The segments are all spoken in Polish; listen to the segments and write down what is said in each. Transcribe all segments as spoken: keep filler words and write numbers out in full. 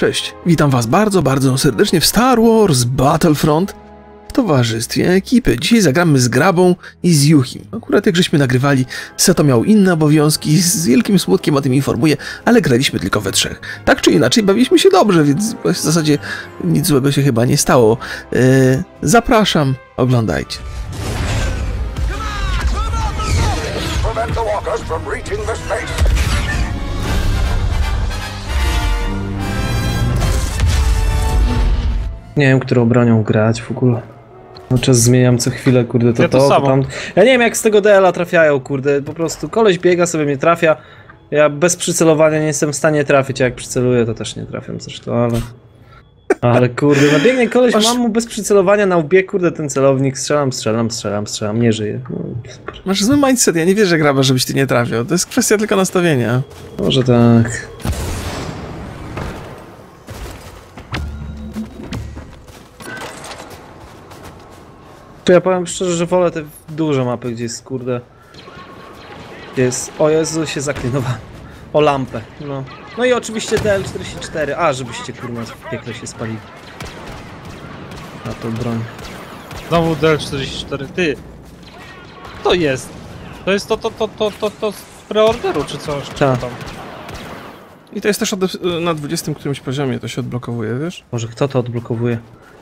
Cześć, witam was bardzo, bardzo serdecznie w Star Wars Battlefront w towarzystwie ekipy. Dzisiaj zagramy z Grabą i z Yuhim. Akurat jak żeśmy nagrywali, Seto miał inne obowiązki, z wielkim smutkiem o tym informuję, ale graliśmy tylko we trzech. Tak czy inaczej, bawiliśmy się dobrze, więc w zasadzie nic złego się chyba nie stało. Eee, zapraszam, oglądajcie. Nie wiem, którą bronią grać w ogóle. No czas zmieniam co chwilę, kurde, to ja to, to, samo. to tam. Ja nie wiem, jak z tego D L a trafiają, kurde, po prostu koleś biega, sobie mnie trafia. Ja bez przycelowania nie jestem w stanie trafić, a jak przyceluję, to też nie trafiam zresztą, ale... Ale kurde, no biegnie koleś, Masz... mam mu bez przycelowania na łbie, kurde, ten celownik, strzelam, strzelam, strzelam, strzelam, nie żyje. No, Masz zły mindset, ja nie wierzę, Graba, żebyś ty nie trafiał. To jest kwestia tylko nastawienia. może tak. To ja powiem szczerze, że wolę te duże mapy, gdzie jest, kurde... Gdzie jest... O Jezu, się zaklinowałem. O lampę, no. No i oczywiście D L czterdzieści cztery. A, żebyście, kurwa, w piekle się spalili. Na tą broń. Znowu D L czterdzieści cztery, ty! To jest! To jest to, to, to, to, to, to z preorderu, czy coś? Czy Tak. tam? I to jest też od, na dwudziestym którymś poziomie, to się odblokowuje, wiesz? Może kto to odblokowuje?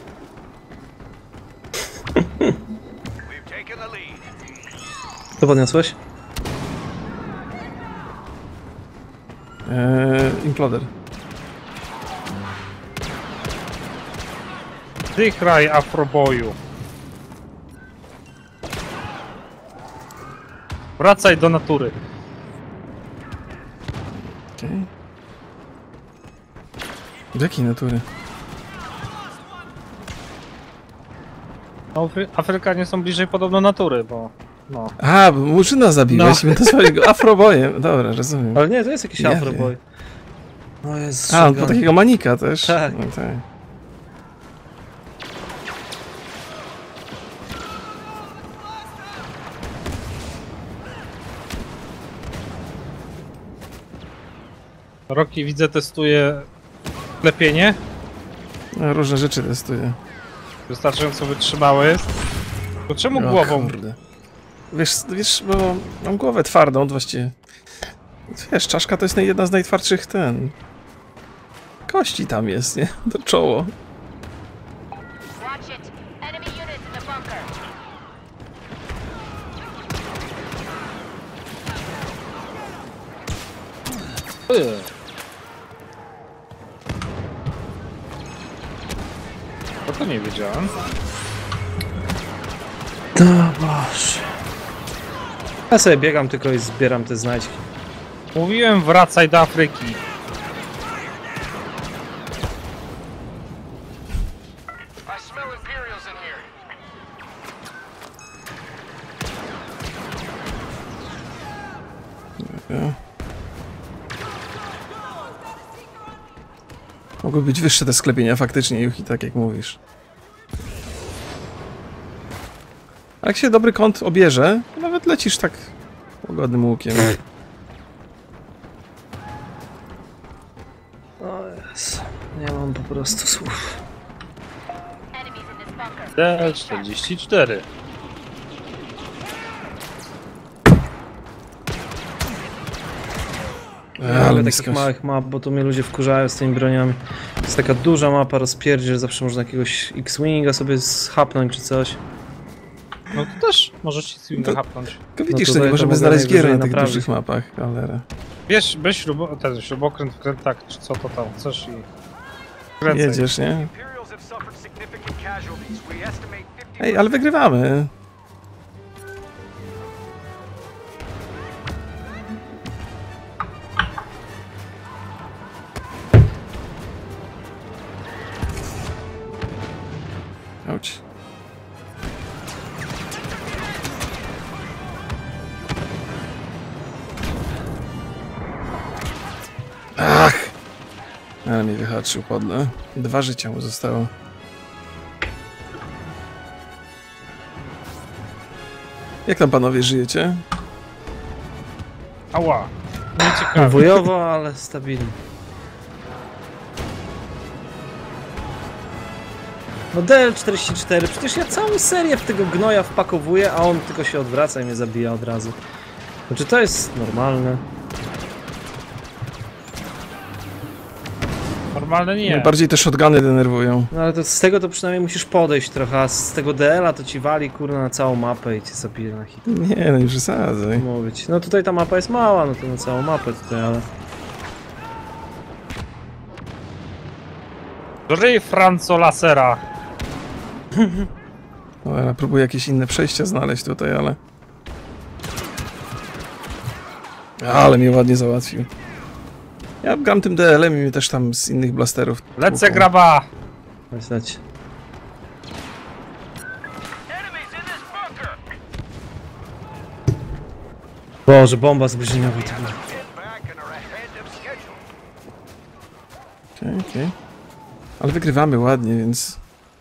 Co podniosłeś? Eee, Imploder. Ty kraj afroboju. Wracaj do natury. Okay. Z jakiej natury? No, Afrykanie są bliżej podobno natury, bo... No. A, bo Murzyna zabiłeś No. i nazwali go afrobojem. Dobra, rozumiem. Ale nie, to jest jakiś Nie afroboy. O Jezu, A, on po takiego manika też? Tak. No, tak. Rocky, widzę, testuje lepienie. No, różne rzeczy testuję. Wystarczająco wytrzymały. To czemu O, głową? Kurde. Wiesz, wiesz, bo mam głowę twardą, właściwie. Wiesz, czaszka to jest jedna z najtwardszych ten... Kości tam jest, nie? To czoło. No to nie wiedziałem. No Boże. Ja sobie biegam tylko i zbieram te znajdźki. Mówiłem, wracaj do Afryki. Mogły być wyższe te sklepienia faktycznie, Yuhi, tak jak mówisz. A jak się dobry kąt obierze, to nawet lecisz tak łagodnym łukiem. O Jezu, nie mam po prostu słów. D L czterdzieści cztery. Ale Ale mi takich skoś- małych map, bo to mnie ludzie wkurzają z tymi broniami. To jest taka duża mapa, rozpierdziel, że zawsze można jakiegoś X-Winga sobie schapnąć czy coś. No to też możesz ci swinga To- hapnąć. Tylko widzisz, No że nie tutaj to możemy mogę znaleźć gier na najwyżej tych naprawić. dużych mapach, cholera. Wiesz, weź śrubo, ten śrubokręt, wkręt tak, czy co to tam chcesz i... Kręcaj. Jedziesz, nie? Ej, ale wygrywamy. Auć. Ach! Ale mnie wyhaczył, podle. Dwa życia mu zostało. Jak tam panowie żyjecie? Ała. Nieciekawe. Wujowo, ale stabilnie. No D L czterdzieści cztery, przecież ja całą serię w tego gnoja wpakowuję, a on tylko się odwraca i mnie zabija od razu. Znaczy to jest normalne? Normalne nie. Najbardziej te shotguny denerwują. No ale to z tego to przynajmniej musisz podejść trochę, a z tego D L a to ci wali kurna na całą mapę i cię zabije na hit. Nie, no nie przesadzaj. Mówić. No tutaj ta mapa jest mała, no to na całą mapę tutaj, ale... Ry Franco Lasera. No, ja próbuję jakieś inne przejścia znaleźć tutaj, ale... Ale mnie ładnie załatwił. Ja gram tym D L-em i mnie też tam z innych blasterów. Lecę tłuką. graba. Chodź, leć. Boże, bomba zbliżeniowa to była. Okej, okej. Ale wygrywamy ładnie, więc...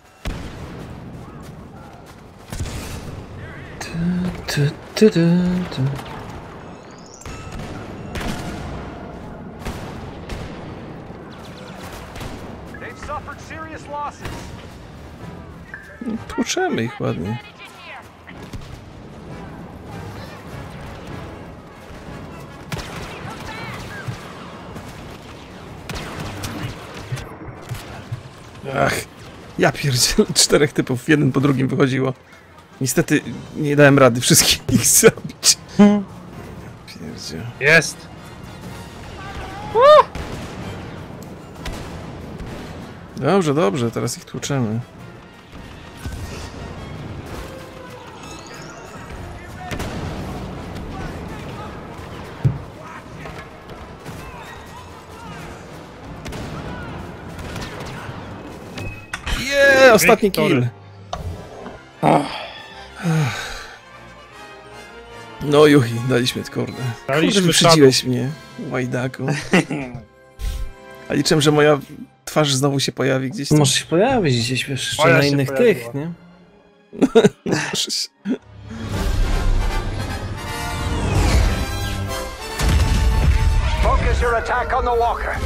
Tu, tu, tu, tu. Tłuczemy ich ładnie. Ach, ja pierdzielę, czterech typów, jeden po drugim wychodziło. Niestety nie dałem rady wszystkich ich zabić. Pierdziel. Jest. Dobrze, dobrze, teraz ich tłuczemy. Jeee, ostatni kill. No Juhi, daliśmy kurde. Daliśmy Kurde, wyprzedziłeś mnie, łajdaku. A liczę, że moja twarz znowu się pojawi gdzieś tam. Może się pojawić gdzieś, wiesz, jeszcze Moja na się innych pojawiła. tych, nie? Może się- Focus your attack on the walker.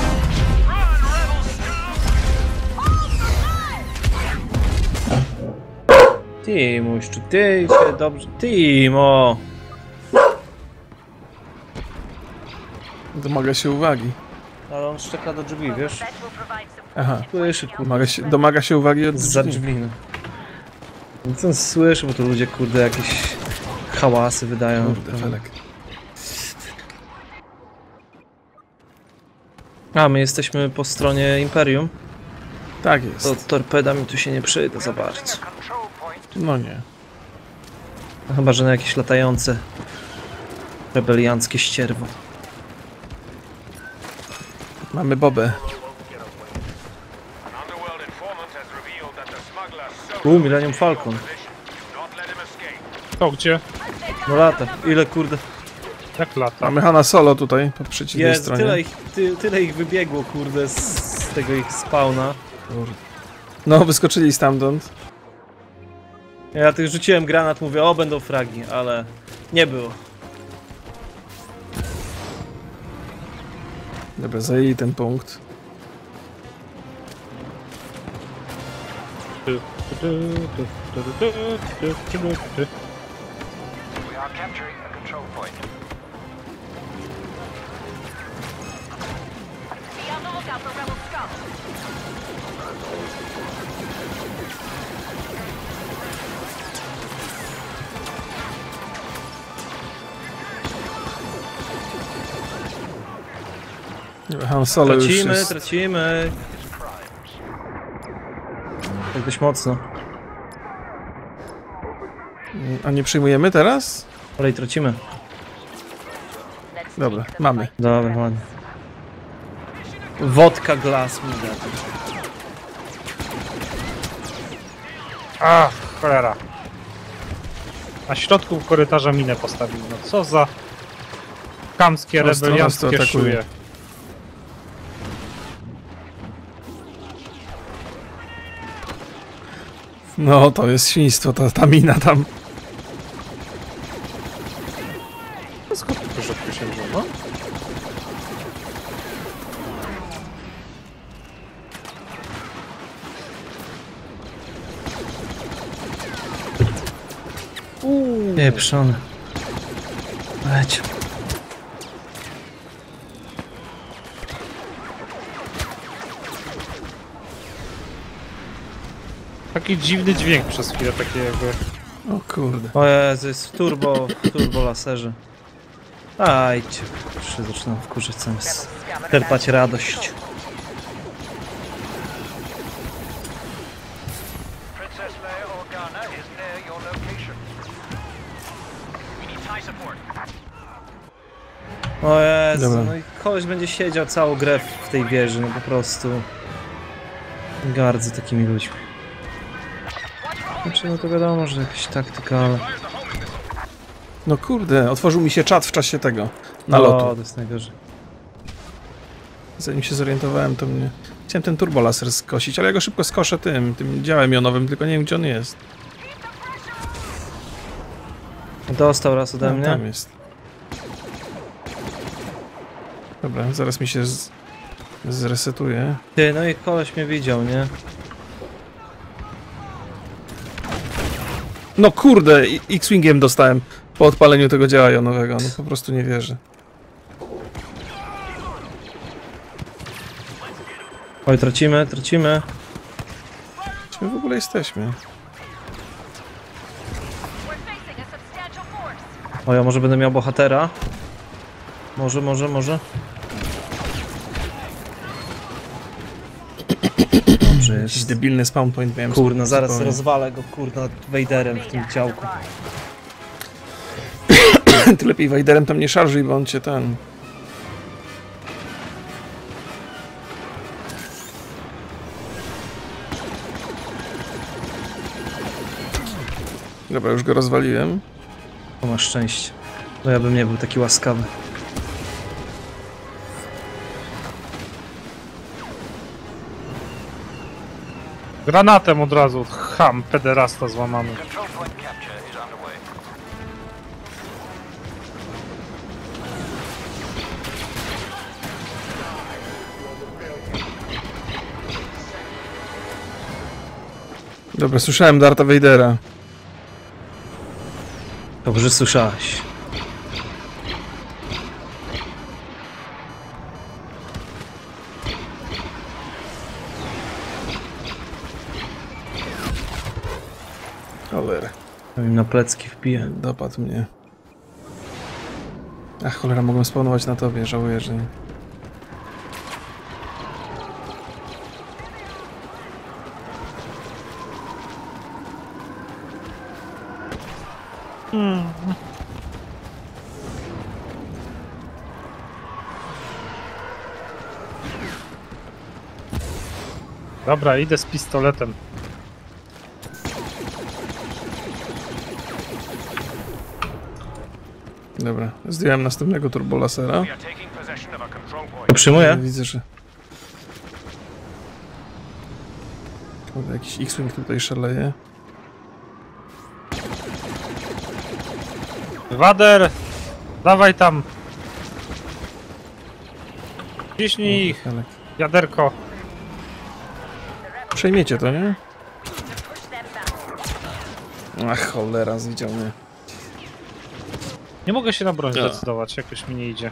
Timuś, czy ty się dobrze... Timo! Domaga się uwagi. Ale on szczeka do drzwi, wiesz? Aha, Słyszy, kurde, domaga się, domaga się uwagi od za drzwi. drzwi, no. Nic on słyszy, bo to ludzie, kurde, jakieś hałasy wydają. Kurde, Felek. A, my jesteśmy po stronie Imperium. Tak To jest. torpedami tu się nie przyjdę za bardzo. Control point. No nie. No, chyba, że na jakieś latające rebelianckie ścierwo. Mamy Bobę. An underworld informant has revealed that the smuggler so U, Millennium Falcon. Don't let him escape. To gdzie? No lata. Ile, kurde. Jak lata? Mamy Hanna Solo tutaj, po przeciwnej Jest, stronie. tyle ich, ty, tyle ich wybiegło, kurde, z, z tego ich spawna. Kurde. No, wyskoczyli stamtąd. Ja tych rzuciłem granat, mówię, o, będą fragi, ale nie było. Dobra, zajęli ten punkt. Tu, tu, tu, tu, tu, tu, tu, tu, tu, tu. We are capturing a control point. Be on the lookout for rebel scouts. Han Solo już Tracimy, jest... tracimy. Tak dość mocno. A nie przyjmujemy teraz? Ale i tracimy. Dobra, mamy. Dobra, ładnie. Wodka glass mi da. A, cholera. Na środku korytarza minę postawił. No co za chamskie, Ostro, ostro rebelianckie atakuje. szuje. No, to jest świństwo, ta, ta mina tam. Skąd to rzadko się wzięło? Uuu. Pieprzony. Leć. Taki dziwny dźwięk przez chwilę, taki jakby... O kurde. O Jezu, jest w turbo, w turbo laserze. Ajcie, już się zaczynam wkurzyć sam. Czerpać radość. Princess Leia Organa is near your location. We need TIE support. O Jezu, Dobra. no i koleś będzie siedział całą grę w tej wieży, no po prostu. Gardzę takimi ludźmi. Znaczy, no to wiadomo, że jakaś taktyka, ale... No kurde, otworzył mi się czat w czasie tego O, nalotu. to jest najgorzej. Zanim się zorientowałem, to mnie... Chciałem ten turbolaser skosić, ale ja go szybko skoszę tym, tym działem jonowym, tylko nie wiem, gdzie on jest. Dostał raz ode Tam, mnie. tam jest. Dobra, zaraz mi się z... zresetuje. Ty, no i koleś mnie widział, nie? No kurde, i- X-Wingiem dostałem po odpaleniu tego działa jonowego. No po prostu nie wierzę. Oj, tracimy, tracimy. Gdzie my w ogóle jesteśmy? We're facing a substantial force. O, ja może będę miał bohatera. Może, może, może. Dobrze Jakiś jest. debilny spawn point miałem. Kurna, zaraz zupełnie. rozwalę go, kurna, Vaderem w tym działku. Ty lepiej Wajderem tam nie szarżuj, bo on cię ten... Dobra, już go rozwaliłem. To masz szczęście. No ja bym nie był taki łaskawy. Granatem od razu, ham, pederasta złamany. Control point capture is underway. Dobra, słyszałem Darta Vadera. Dobrze słyszałeś. Cholera, To mi na plecki wbije. dopadł mnie. Ach, cholera, mogłem spawnować na tobie, żałuję, że nie. Dobra, idę z pistoletem. Dobra, zdjąłem następnego turbolasera. We are taking possession of a control point. To przyjmuję? Widzę, że... Kurde, jakiś X-Wing tutaj szaleje. Wader! Dawaj tam! Ciśnij ich, Ale... jaderko! Przejmiecie to, nie? Push them back. Ach, cholera, zwidział mnie. Nie mogę się na broń Ja. zdecydować, jakoś mi nie idzie.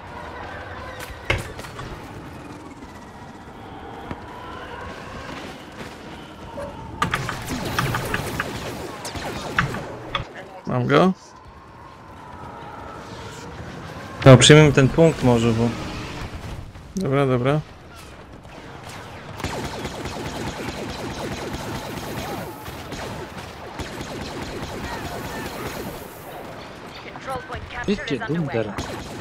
Mam go? No, przyjmijmy ten punkt może, bo... Dobra, dobra. Control point capture Wiecie, is underway. dunder.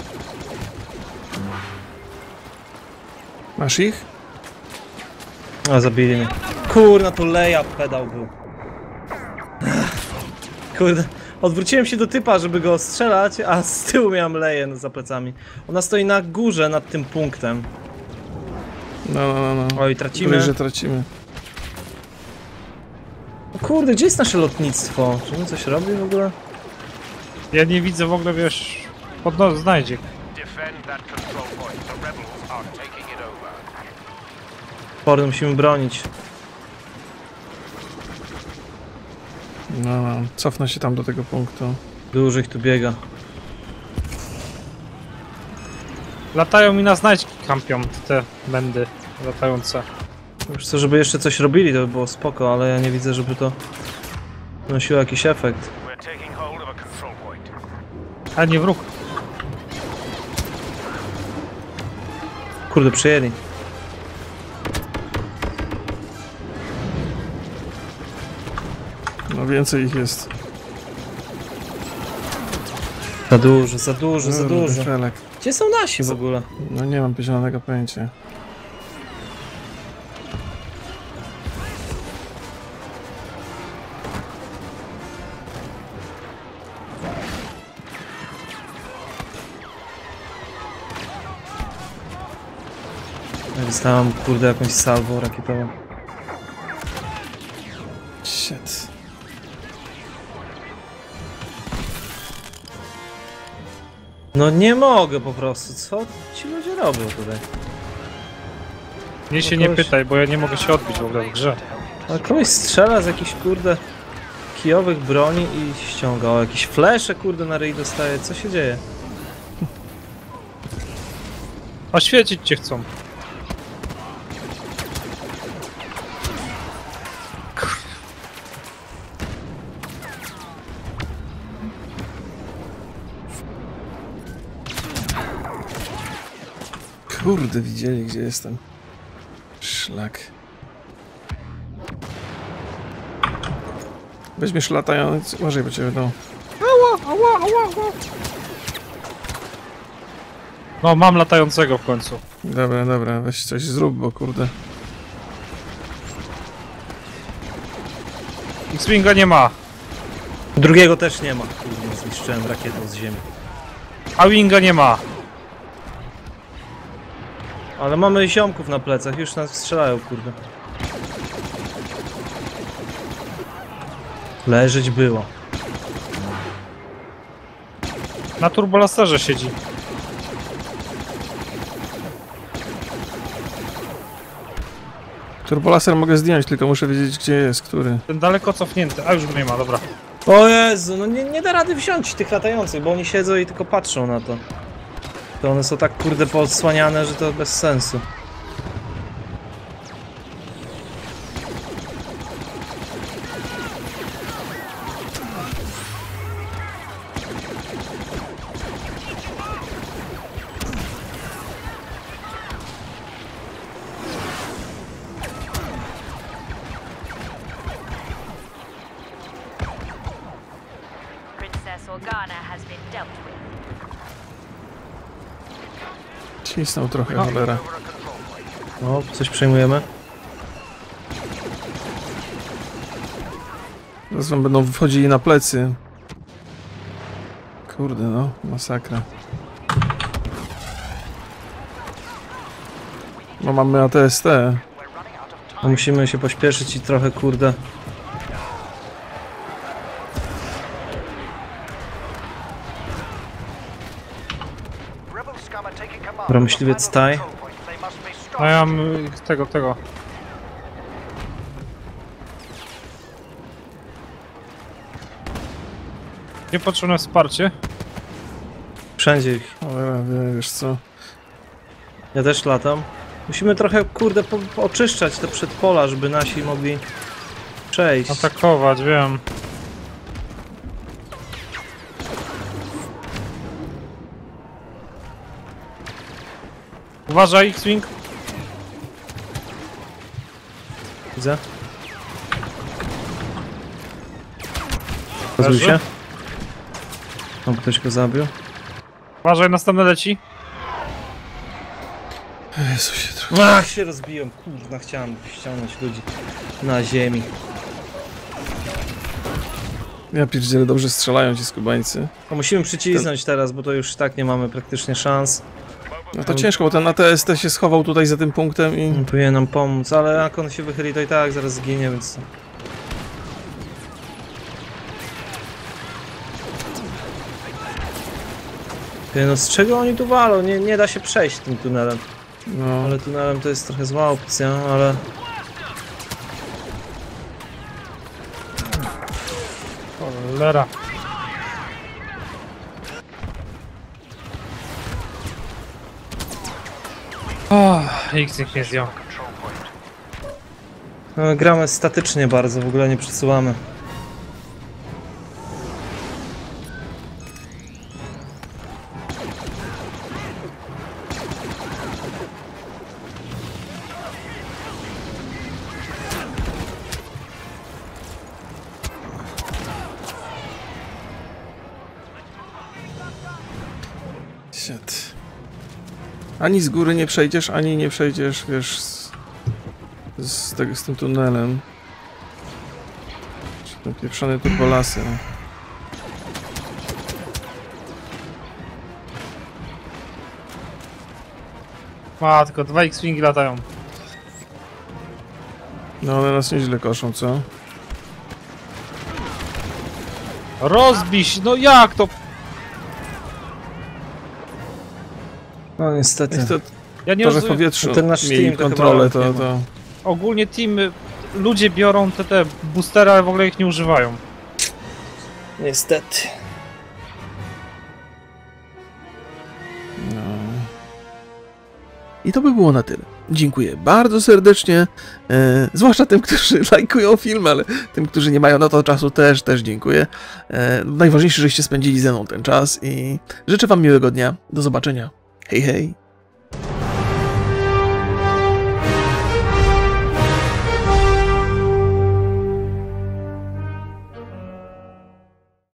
Masz ich? A, zabili mnie. Kurna, tu Leia pedał był. Ech, Kurde, odwróciłem się do typa, żeby go strzelać, a z tyłu miałem Leię za plecami. Ona stoi na górze nad tym punktem. No, no, no. no. Oj, tracimy. Gorzej, że tracimy. O kurde, gdzie jest nasze lotnictwo? Czy on coś robi w ogóle? Ja nie widzę w ogóle, wiesz, pod nos znajdzie. Defend that control point. The rebels are taking it over. Pory musimy bronić. No, no, cofnę się tam do tego punktu. Dużo ich tu biega. Latają mi na znajdźki, kampią te będy latające. Wiesz co, żeby jeszcze coś robili, to by było spoko, ale ja nie widzę, żeby to nosiło jakiś efekt. We're taking hold of a control point. A nie wróg. Kurde, przyjęli. No więcej ich jest. Za dużo, za dużo, za Kurde, dużo. felek. Gdzie są nasi w ogóle? No nie mam zielonego pojęcia. Ja dostałem, kurde, jakąś salwą rakietową. Shit. No nie mogę po prostu, co ci ludzie robią tutaj? Mnie się No nie kogoś- pytaj, bo ja nie mogę się odbić w ogóle w grze. A kogoś strzela z jakichś, kurde, kijowych broni i ściąga. O, jakieś flesze, kurde, na ryj dostaje. Co się dzieje? Oświecić cię chcą. Kurde, widzieli gdzie jestem. Szlak. Weźmiesz latając. Uważaj, bo cię będą. No, mam latającego w końcu. Dobra, dobra, weź coś zrób, bo kurde. X-Winga nie ma. Drugiego też nie ma. Kurde, zniszczyłem rakietą z ziemi. A Winga nie ma. Ale mamy ziomków na plecach, już nas strzelają, kurde. Leżeć było. Na turbolasterze siedzi. Turbolaser mogę zdjąć, tylko muszę wiedzieć gdzie jest, który. Ten daleko cofnięty. A już go nie ma, dobra. O Jezu, no nie, nie da rady wziąć tych latających, bo oni siedzą i tylko patrzą na to. To one są tak, kurde, poodsłaniane, że to bez sensu. Princess Organa has been dealt with. Cisnął trochę, cholera. O, coś przejmujemy. Zaraz wam będą wchodzili na plecy. Kurde no, masakra. No mamy A T S T. No, musimy się pośpieszyć i trochę, kurde. Dobra, myśliwiec staj. No ja mam y, tego, tego. Nie potrzebne wsparcie. Wszędzie ich. Cholera, wie- wiesz co. Ja też latam. Musimy trochę, kurde, po, po oczyszczać te przedpola, żeby nasi mogli przejść. Atakować, wiem. Uważaj, X-Wing. Widzę. Pozwól Leży. się. Tam ktoś go zabił. Uważaj, następny leci. Jezusie, trochę. Ach, się rozbiłem. Kurwa, chciałem ściągnąć ludzi na ziemi. Ja pierdzielę, dobrze strzelają ci skubańcy. To musimy przycisnąć teraz, bo to już tak nie mamy praktycznie szans. No to ciężko, bo ten A T S T się schował tutaj za tym punktem i... On powinien nam pomóc, ale jak on się wychyli, to i tak zaraz zginie, więc... Ty, no z czego oni tu walą? Nie, nie da się przejść tym tunelem. No, Ale tunelem to jest trochę zła opcja, ale... Cholera. O, X niech mnie zdjął. Control point. No, gramy statycznie bardzo, w ogóle nie przesuwamy. Shit. Ani z góry nie przejdziesz, ani nie przejdziesz, wiesz, z, z, tego, z tym tunelem. Ten pieprzony turbolasy. Ma, tylko dwa X-Wingi latają. No one nas nieźle koszą, co? Rozbić, no jak to? No niestety. Niestety, Ja nie to, że w rozumiem. powietrzu Ten nasz mieli team to kontrolę, chyba to, nie to... Ogólnie teamy, ludzie biorą te, te boostery, ale w ogóle ich nie używają. Niestety. No. I to by było na tyle. Dziękuję bardzo serdecznie, e, zwłaszcza tym, którzy lajkują film, ale tym, którzy nie mają na to czasu też, też dziękuję. E, najważniejsze, żeście spędzili ze mną ten czas i życzę wam miłego dnia. Do zobaczenia. Hej, hej.